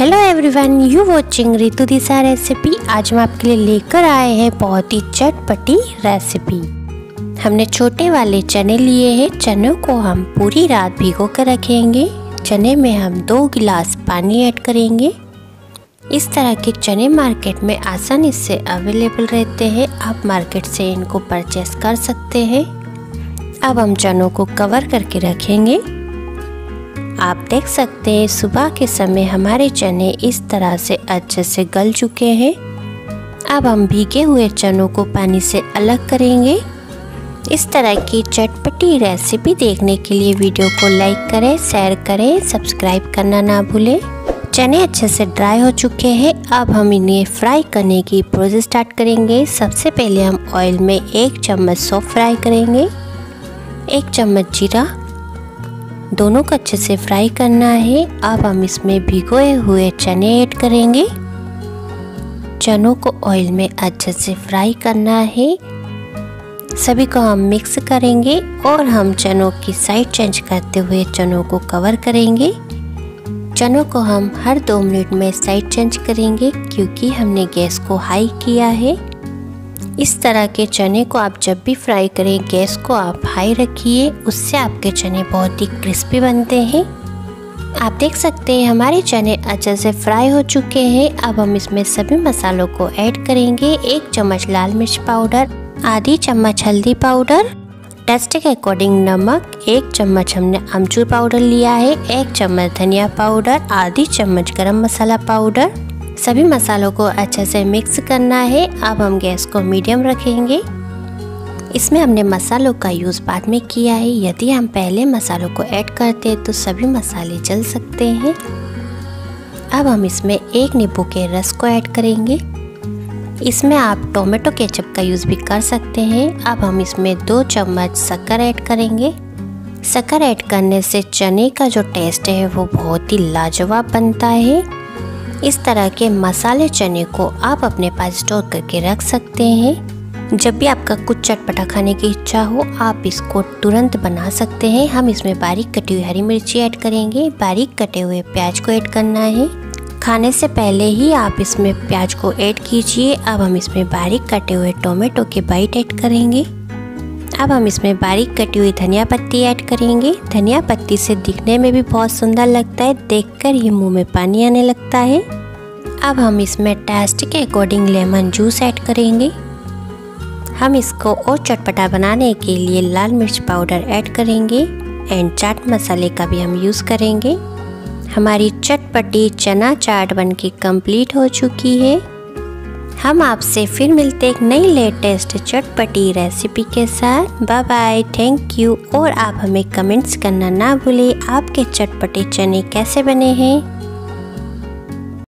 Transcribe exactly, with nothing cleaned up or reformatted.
Hello everyone, you watching Ritu Disha recipe. आज हम आपके लिए लेकर आए हैं बहुत ही चटपटी रेसिपी। हमने छोटे वाले चने लिए हैं। चनों को हम पूरी रात भिगो कर रखेंगे। चने में हम दो गिलास पानी ऐड करेंगे। इस तरह के चने मार्केट में आसानी से अवेलेबल रहते हैं। आप मार्केट से इनको परचेस कर सकते हैं। अब हम चनों को कवर करके रखेंगे। आप देख सकते हैं सुबह के समय हमारे चने इस तरह से अच्छे से गल चुके हैं। अब हम भीगे हुए चनों को पानी से अलग करेंगे। इस तरह की चटपटी रेसिपी देखने के लिए वीडियो को लाइक करें, शेयर करें, सब्सक्राइब करना ना भूलें। चने अच्छे से ड्राई हो चुके हैं। अब हम इन्हें फ्राई करने की प्रोसेस स्टार्ट करेंगे। सबसे पहले हम ऑयल में एक चम्मच सौंफ फ्राई करेंगे, एक चम्मच जीरा, दोनों को अच्छे से फ्राई करना है। अब हम इसमें भिगोए हुए चने ऐड करेंगे। चनों को ऑयल में अच्छे से फ्राई करना है। सभी को हम मिक्स करेंगे और हम चनों की साइड चेंज करते हुए चनों को कवर करेंगे। चनों को हम हर दो मिनट में साइड चेंज करेंगे क्योंकि हमने गैस को हाई किया है। इस तरह के चने को आप जब भी फ्राई करें गैस को आप हाई रखिए, उससे आपके चने बहुत ही क्रिस्पी बनते हैं। आप देख सकते हैं हमारे चने अच्छे से फ्राई हो चुके हैं। अब हम इसमें सभी मसालों को ऐड करेंगे। एक चम्मच लाल मिर्च पाउडर, आधी चम्मच हल्दी पाउडर, टेस्ट के अकॉर्डिंग नमक, एक चम्मच हमने अमचूर पाउडर लिया है, एक चम्मच धनिया पाउडर, आधी चम्मच गरम मसाला पाउडर। सभी मसालों को अच्छे से मिक्स करना है। अब हम गैस को मीडियम रखेंगे। इसमें हमने मसालों का यूज़ बाद में किया है। यदि हम पहले मसालों को ऐड करते हैं तो सभी मसाले जल सकते हैं। अब हम इसमें एक नींबू के रस को ऐड करेंगे। इसमें आप टोमेटो केचप का यूज़ भी कर सकते हैं। अब हम इसमें दो चम्मच शक्कर ऐड करेंगे। शक्कर ऐड करने से चने का जो टेस्ट है वो बहुत ही लाजवाब बनता है। इस तरह के मसाले चने को आप अपने पास स्टोर करके रख सकते हैं। जब भी आपका कुछ चटपटा खाने की इच्छा हो आप इसको तुरंत बना सकते हैं। हम इसमें बारीक कटी हुई हरी मिर्ची ऐड करेंगे, बारीक कटे हुए प्याज को ऐड करना है। खाने से पहले ही आप इसमें प्याज को ऐड कीजिए। अब हम इसमें बारीक कटे हुए टोमेटो के बाइट ऐड करेंगे। अब हम इसमें बारीक कटी हुई धनिया पत्ती ऐड करेंगे। धनिया पत्ती से दिखने में भी बहुत सुंदर लगता है, देखकर ही मुंह में पानी आने लगता है। अब हम इसमें टेस्ट के अकॉर्डिंग लेमन जूस ऐड करेंगे। हम इसको और चटपटा बनाने के लिए लाल मिर्च पाउडर ऐड करेंगे एंड चाट मसाले का भी हम यूज़ करेंगे। हमारी चटपटी चना चाट बनके कंप्लीट हो चुकी है। हम आपसे फिर मिलते एक नई लेटेस्ट चटपटी रेसिपी के साथ। Bye bye, thank you. और आप हमें कमेंट्स करना ना भूलें आपके चटपटे चने कैसे बने हैं।